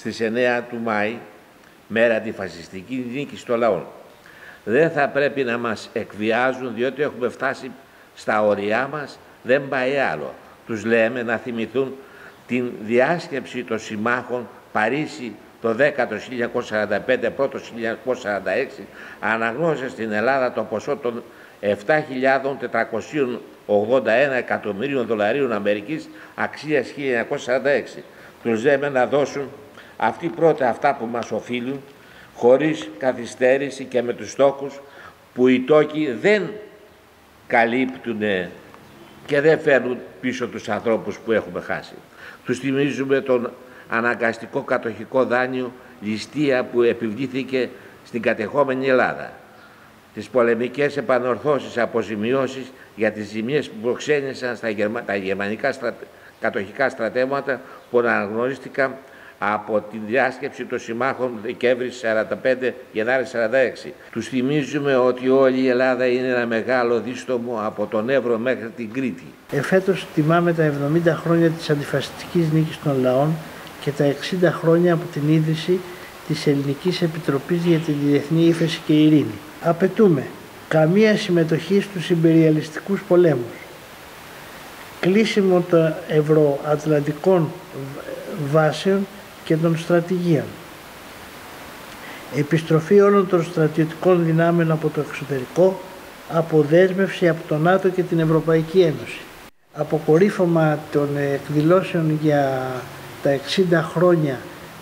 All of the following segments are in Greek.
στις 9 του Μάη, μέρα τη φασιστική νίκη των λαών. Δεν θα πρέπει να μας εκβιάζουν, διότι έχουμε φτάσει στα ωριά μας, δεν πάει άλλο. Τους λέμε να θυμηθούν την διάσκεψη των συμμάχων Παρίσι το 10ο 1945, πρώτο 1946, αναγνώρισε στην Ελλάδα το ποσό των 7.481 εκατομμυρίων δολαρίων Αμερικής αξίας 1946. Τους λέμε να δώσουν αυτοί πρώτα αυτά που μας οφείλουν, χωρίς καθυστέρηση και με τους στόχους που οι τόκοι δεν καλύπτουν και δεν φέρνουν πίσω τους ανθρώπους που έχουμε χάσει. Τους θυμίζουμε τον αναγκαστικό κατοχικό δάνειο ληστεία που επιβλήθηκε στην κατεχόμενη Ελλάδα, τις πολεμικές επανορθώσεις, αποζημιώσεις για τις ζημιές που προξένησαν τα γερμανικά κατοχικά στρατεύματα που αναγνωρίστηκαν από τη διάσκεψη των συμμάχων Δεκέμβρη 45, Γενάρη 46. Τους θυμίζουμε ότι όλη η Ελλάδα είναι ένα μεγάλο δίστομο από τον Εύρο μέχρι την Κρήτη. Εφέτος τιμάμε τα 70 χρόνια της αντιφασιστικής νίκης των λαών και τα 60 χρόνια από την ίδρυση της Ελληνικής Επιτροπής για τη Διεθνή Ύφεση και Ειρήνη. Απαιτούμε καμία συμμετοχή στους ιμπεριαλιστικούς πολέμους, κλείσιμο των ευρωατλαντικών βάσεων και των στρατηγίων, επιστροφή όλων των στρατιωτικών δυνάμεων από το εξωτερικό, αποδέσμευση από το ΝΑΤΟ και την Ευρωπαϊκή Ένωση. Αποκορύφωμα των εκδηλώσεων για τα 60 χρόνια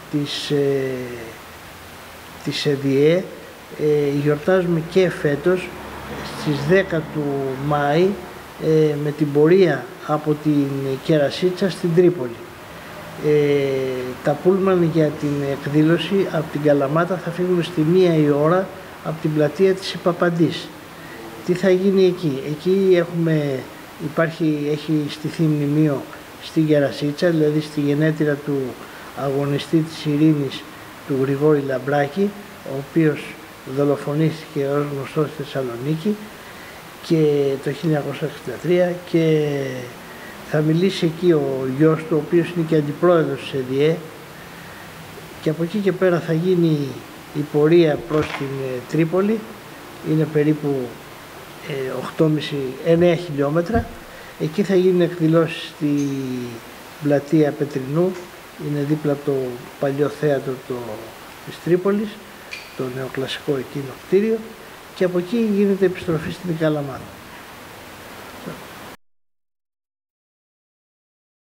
της ΕΔΙΕ γιορτάζουμε και φέτος στις 10 του Μάη με την πορεία από την Κερασίτσα στην Τρίπολη. Τα πούλμαν για την εκδήλωση από την Καλαμάτα θα φύγουν στη 1 η ώρα από την πλατεία της Παπαντής. Τι θα γίνει εκεί? Εκεί έχει στηθεί μνημείο στην Κερασίτσα, δηλαδή στη γενέτειρα του αγωνιστή της ειρήνης του Γρηγόρη Λαμπράκη, ο οποίος δολοφονήθηκε ως γνωστός στη Θεσσαλονίκη και το 1963, και θα μιλήσει εκεί ο γιος του, ο οποίος είναι και αντιπρόεδρος της ΕΔΙΕ, και από εκεί και πέρα θα γίνει η πορεία προς την Τρίπολη. Είναι περίπου 9 χιλιόμετρα. Εκεί θα γίνουν εκδηλώσεις στη πλατεία Πετρινού, είναι δίπλα από το παλιό θέατρο της Τρίπολης, το νεοκλασικό εκείνο κτίριο, και από εκεί γίνεται επιστροφή στην Καλαμάτα.